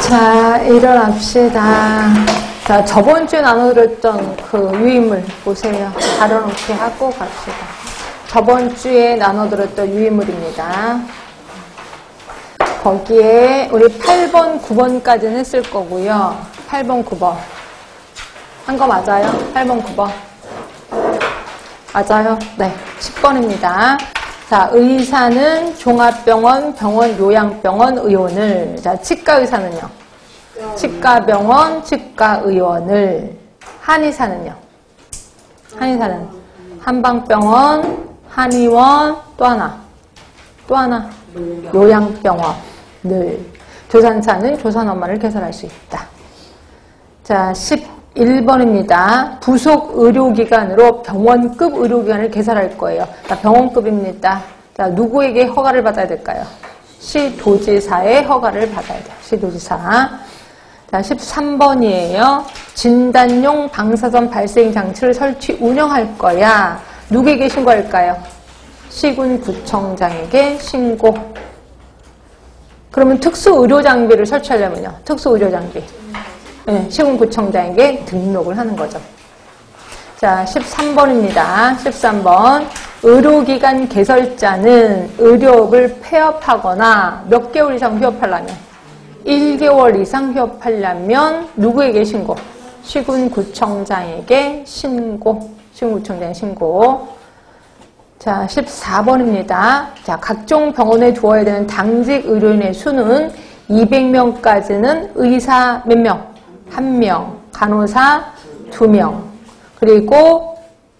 자, 일어납시다. 자, 저번 주에 나눠드렸던 그 유인물 보세요. 가려놓기 하고 갑시다. 저번 주에 나눠드렸던 유인물입니다. 거기에 우리 8번, 9번까지는 했을 거고요. 8번, 9번. 한 거 맞아요? 8번, 9번. 맞아요? 네. 10번입니다. 자, 의사는 종합병원, 병원, 요양병원, 의원을. 자, 치과의사는요? 치과병원, 치과의원을. 한의사는요? 한의사는 한방병원, 한의원, 또 하나. 요양병원을. 조산사는 조산엄마를 개설할 수 있다. 자, 11번입니다. 부속 의료기관으로 병원급 의료기관을 개설할 거예요. 자, 병원급입니다. 자, 누구에게 허가를 받아야 될까요? 시도지사의 허가를 받아야 돼요. 시도지사. 자, 13번이에요. 진단용 방사선 발생 장치를 설치 운영할 거야. 누구에게 신고할까요? 시군구청장에게 신고. 그러면 특수의료장비를 설치하려면요. 특수의료장비. 네, 시군구청장에게 등록을 하는 거죠. 자, 13번입니다. 13번. 의료기관 개설자는 의료업을 폐업하거나 몇 개월 이상 휴업하려면 1개월 이상 휴업하려면 누구에게 신고? 시군구청장에게 신고. 시군구청장에 신고. 자, 14번입니다. 자, 각종 병원에 두어야 되는 당직 의료인의 수는 200명까지는 의사 몇 명? 1명, 간호사 2명, 그리고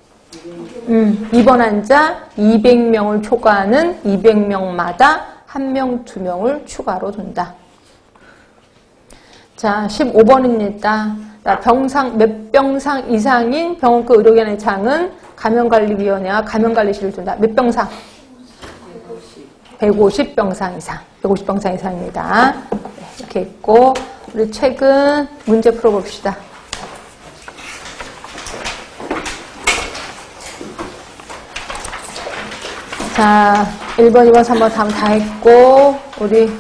입원 환자 200명을 초과하는 200명마다 1명, 2명을 추가로 둔다. 자, 15번입니다. 자, 몇 병상 이상인 병원급 의료기관의 장은 감염관리위원회와 감염관리실을 둔다. 몇 병상? 150병상 이상. 150병상 이상입니다. 이렇게 있고, 우리 최근 문제 풀어봅시다. 자, 1번, 2번, 3번 다음 다 했고, 우리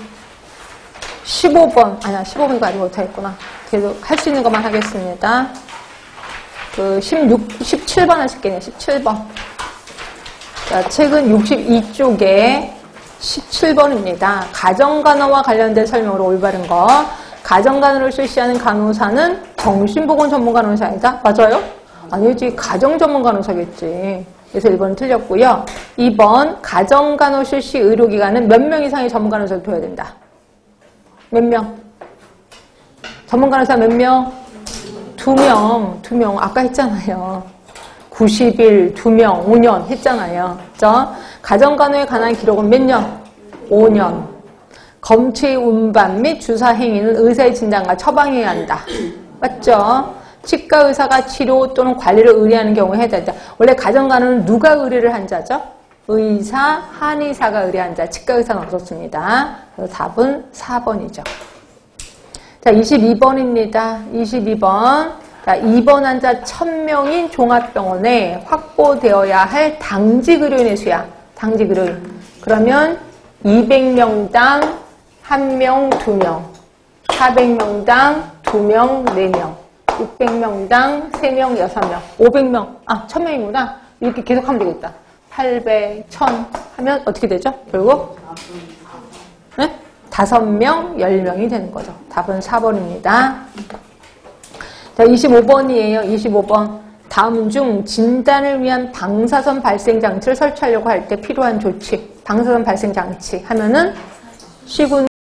15번, 아니야, 15번이고 아직 못하겠구나. 계속 할 수 있는 것만 하겠습니다. 그 17번 하실게요. 17번. 자, 최근 62쪽에 17번입니다. 가정간호와 관련된 설명으로 올바른 거. 가정간호를 실시하는 간호사는 정신보건 전문간호사이다. 맞아요? 아니지. 가정전문간호사겠지. 그래서 1번은 틀렸고요. 2번 가정간호 실시 의료기관은 몇 명 이상의 전문간호사를 둬야 된다. 몇 명? 전문간호사 몇 명? 2명. 2명. 아까 했잖아요. 90일, 2명, 5년 했잖아요. 그죠? 가정간호에 관한 기록은 몇 년? 5년. 검체 운반 및 주사 행위는 의사의 진단과 처방해야 한다. 맞죠? 치과의사가 치료 또는 관리를 의뢰하는 경우에 해야 된다. 원래 가정간호는 누가 의뢰를 한 자죠? 의사, 한의사가 의뢰한 자. 치과의사는 없었습니다. 그래서 답은 4번이죠. 자, 22번입니다. 22번. 자, 입원 환자 1000명인 종합병원에 확보되어야 할 당직 의료인의 수야. 당직 의료인. 그러면 200명당 1명, 2명. 400명당 2명, 4명. 600명당 3명, 6명. 500명. 아, 1000명이구나. 이렇게 계속 하면 되겠다. 800, 1000 하면 어떻게 되죠? 결국? 네? 5명, 10명이 되는 거죠. 답은 4번입니다. 자, 25번이에요. 25번. 다음 중 진단을 위한 방사선 발생 장치를 설치하려고 할 때 필요한 조치. 방사선 발생 장치 하면은 시군